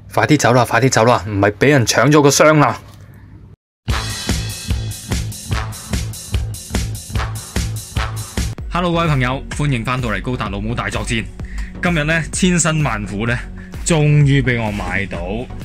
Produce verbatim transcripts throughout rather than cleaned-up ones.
快啲走啦，快啲走啦，唔係俾人搶咗個箱啦！ Hello， 各位朋友，歡迎翻到嚟高達老母大作戰。今日咧千辛萬苦咧，終於俾我買到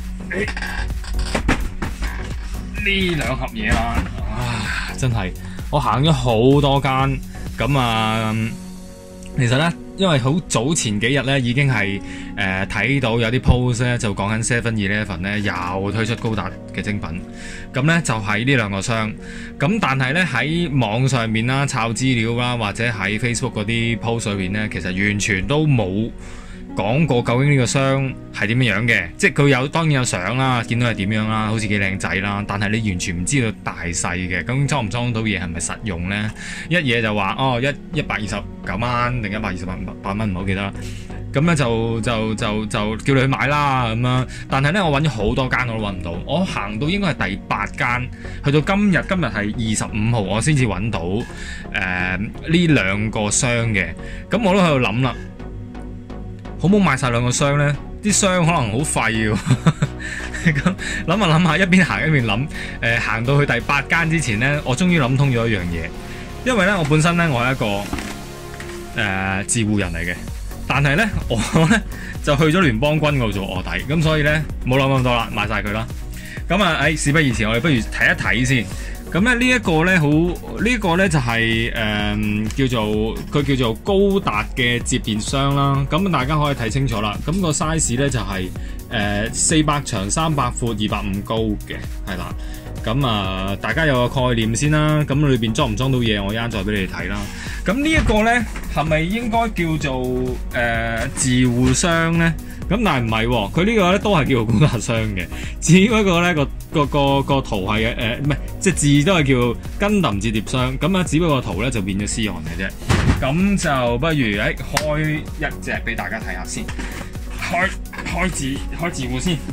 呢兩盒嘢啦！啊，真係我行咗好多間，咁啊，其實咧，因為好早前幾日咧已經係誒睇到有啲 post 咧就講緊 Seven Eleven 咧又推出高達嘅精品，咁咧就係呢兩個箱。咁但係咧喺網上面啦、抄資料啦，或者喺 Facebook 嗰啲 post 裏邊咧，其實完全都冇講過究竟呢個箱係點樣嘅。即係佢有當然有相啦，見到係點樣啦，好似幾靚仔啦，但係你完全唔知道大細嘅，究竟裝唔裝到嘢係咪實用咧？一嘢就話哦一一百二十九蚊定一百二十八八蚊唔好記得啦。咁咧就就就就叫你去買啦咁樣，但係咧我揾咗好多間我都揾唔到，我行到應該係第八間，去到今日今日係二十五號，我先至揾到誒呢、呃、兩個箱嘅。咁我都喺度諗啦，好唔好買晒兩個箱咧？啲箱可能好廢喎。咁諗下諗下，一邊行一邊諗，誒、呃、行到去第八間之前咧，我終於諗通咗一樣嘢，因為咧我本身咧我係一個誒、呃、自護人嚟嘅。但係咧，我咧就去咗聯邦軍嗰度做臥底，咁所以咧冇諗咁多啦，買晒佢啦。咁啊，誒事不宜遲，我哋不如睇一睇先。咁咧呢一個咧好，呢、這個咧就係、是、誒、呃、叫做佢叫做高達嘅接電箱啦。咁大家可以睇清楚啦。咁、那個 size 咧就係誒四百長、三百闊、二百五高嘅，係啦。咁啊、呃，大家有個概念先啦。咁裏邊裝唔裝到嘢，我一陣再俾你哋睇啦。咁呢一個咧係咪應該叫做誒、呃、自護箱咧？咁但係唔係喎，佢呢個咧都係叫做高達箱嘅，只不過咧個個個個圖係誒唔係即係字都係叫Gundam摺疊箱。咁啊，只不過個圖咧就變咗絲汗嘅啫。咁就不如誒、欸、開一隻俾大家睇下先，開開自開自護先。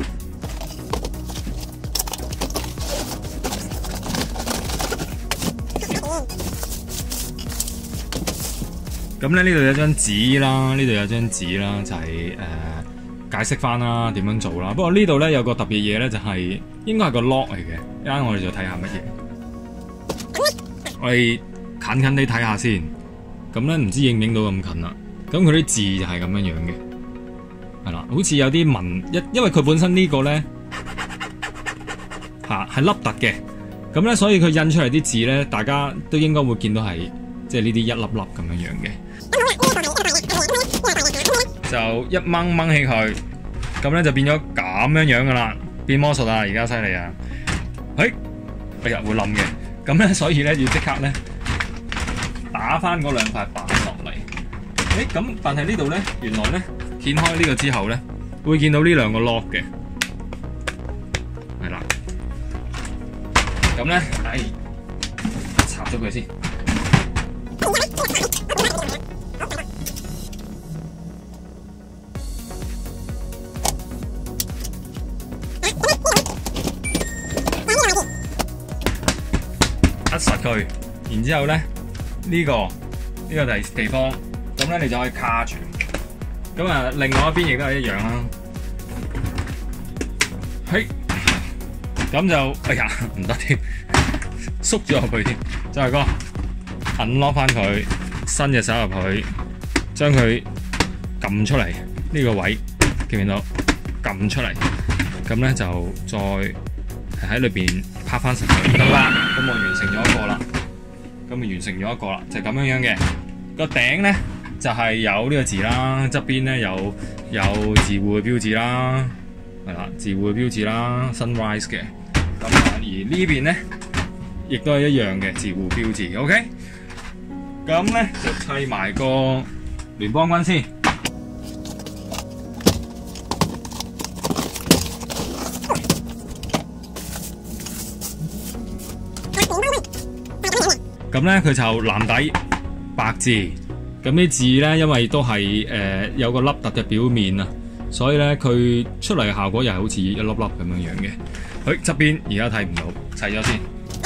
咁咧呢度有張紙啦，呢度有張紙啦，就係、是、誒、呃、解釋翻啦點樣做啦。不過呢度咧有個特別嘢咧，就係、是、應該係個 lock 嚟嘅。一陣我哋就睇下乜嘢。我哋近近地睇下先。咁咧唔知影唔影到咁近啦。咁佢啲字就係咁樣樣嘅，係啦，好似有啲紋一，因為佢本身個呢個咧嚇係凹凸嘅。咁咧所以佢印出嚟啲字咧，大家都應該會見到係即係呢啲一粒粒咁樣樣嘅。就一掹掹起佢，咁咧就變咗咁樣樣噶啦，變魔術啊！而家犀利啊！誒，哎呀會冧嘅，咁咧所以咧要即刻咧打翻嗰兩塊板落嚟。誒，咁但係呢度咧，原來咧掀開呢個之後咧，會見到呢兩個 lock 嘅，係啦。咁咧，哎，插咗佢先。一實佢，然之後咧呢、這個呢、這個地地方，咁咧你就可以卡住。咁啊，另外一邊亦都係一樣啦。嘿，咁就哎呀唔得添，縮咗入去添。周大哥 unlock 翻佢，伸隻手入去，將佢撳出嚟呢、這個位，見唔見到？撳出嚟，咁咧就再喺裏邊拍翻實佢得啦。咁我完成咗一個啦，咁咪完成咗一個啦，就係、是、咁樣樣嘅。個頂咧就係、是、有呢個字啦，側邊咧有有自護嘅標誌啦，係啦，自護嘅標誌啦 ，Sunrise 嘅。咁而呢邊咧亦都係一樣嘅自護標誌。OK， 咁咧就砌埋個聯邦軍先。咁咧佢就藍底白字，咁啲字咧因為都係誒、呃、有個凹凸嘅表面啊，所以咧佢出嚟嘅效果又係好似一粒粒咁樣樣嘅。佢側邊而家睇唔到，砌咗先。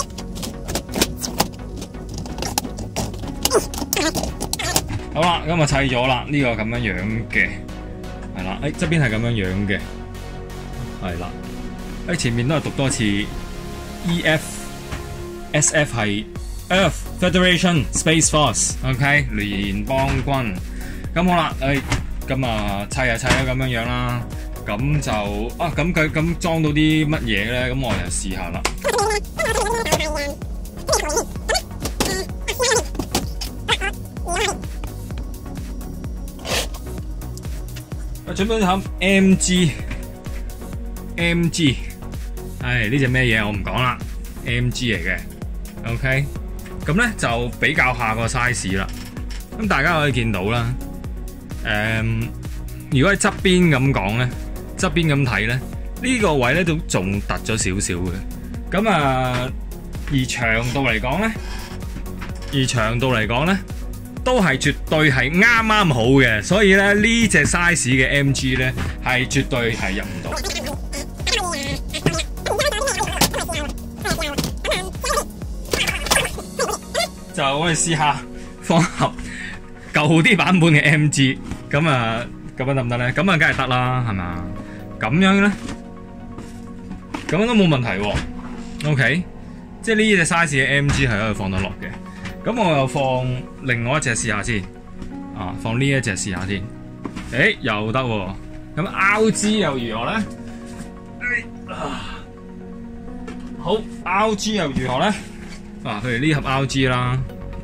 好啦，咁啊砌咗啦，呢、這個咁樣樣嘅，係啦，誒側邊係咁樣樣嘅， 係啦，喺前面都係讀多次 E F。S F 係 Earth Federation Space Force，OK， 聯邦軍。咁好啦，誒，咁啊砌下砌下咁樣樣啦。咁就啊，咁佢咁裝到啲乜嘢咧？咁我就試下啦。我準備下 M G，M G， 唉，呢隻咩嘢我唔講啦 ，M G 嚟嘅 ，OK， 咁咧就比較下個 size 啦。咁大家可以見到啦，誒、嗯，如果喺側邊咁講咧，側邊咁睇咧，呢、呢個位咧都仲突咗少少嘅。咁啊，而長度嚟講咧，而長度嚟講咧。都係絕對係啱啱好嘅，所以咧呢隻 size 嘅 M G 咧係絕對係入唔到。就我哋試下放盒舊啲版本嘅 M G， 咁啊咁樣得唔得咧？咁啊梗係得啦，係嘛？咁樣咧，咁樣都冇問題喎。OK， 即係呢隻 size 嘅 M G 係可以放得落嘅。咁我又放另外一隻試下先，啊，放呢一隻試下先，誒又得喎，咁 R G 又如何咧？啊，好 R G 又如何咧？啊，譬如呢盒 R G 啦，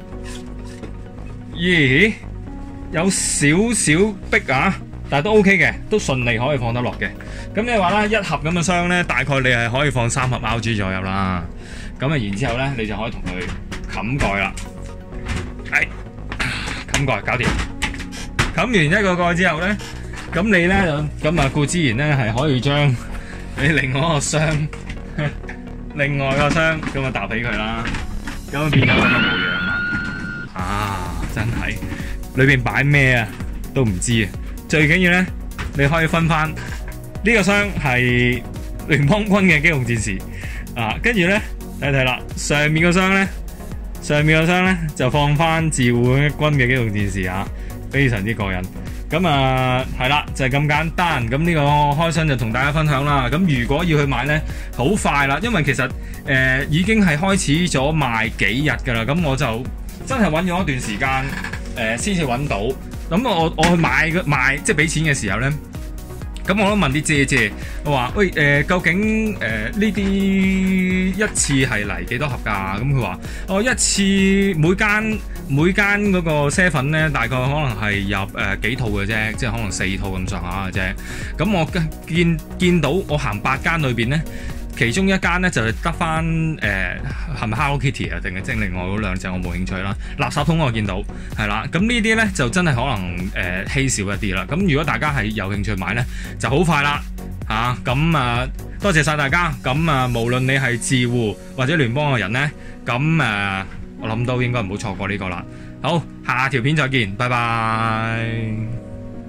咦，有少少逼啊，但係都 OK 嘅，都順利可以放得落嘅。咁你話啦，一盒咁嘅箱咧，大概你係可以放三盒 R G 左右啦。咁啊，然之後咧，你就可以同佢冚蓋啦，係冚蓋搞掂。冚完一個蓋之後咧，咁你咧就咁啊，固之然咧係可以將你另外一個箱，另外個箱咁啊搭俾佢啦，咁變咗咁嘅模樣啦。啊，真係裏邊擺咩啊都唔知啊！最緊要咧，你可以分翻呢個箱係聯邦軍嘅機動戰士啊，跟住咧。睇睇啦，上面個箱咧，上面個箱咧就放翻自護軍嘅機動戰士啊，非常之過癮。咁啊，係啦，就係咁簡單。咁呢個開箱就同大家分享啦。咁如果要去買咧，好快啦，因為其實誒、呃、已經係開始咗賣幾日㗎啦。咁我就真係揾咗一段時間誒先至揾到。咁我我去買嘅買即係俾錢嘅時候咧。咁我都問啲姐姐，我話喂誒、呃，究竟誒呢啲一次係嚟幾多盒㗎？咁佢話哦，一次每間每間嗰個 seven 咧，大概可能係入誒、呃、幾套嘅啫，即係可能四套咁上下嘅啫。咁我見見到我行八間裏邊咧，其中一間咧就係得翻誒係咪 Hello Kitty 啊，定係即係另外嗰兩隻我冇興趣啦。垃圾桶我見到係啦，咁呢啲咧就真係可能誒、呃、稀少一啲啦。咁如果大家係有興趣買咧，就好快啦嚇。咁啊多謝晒大家。咁啊無論你係自護或者聯邦嘅人咧，咁啊我諗到應該唔好錯過呢個啦。好，下條片再見，拜拜。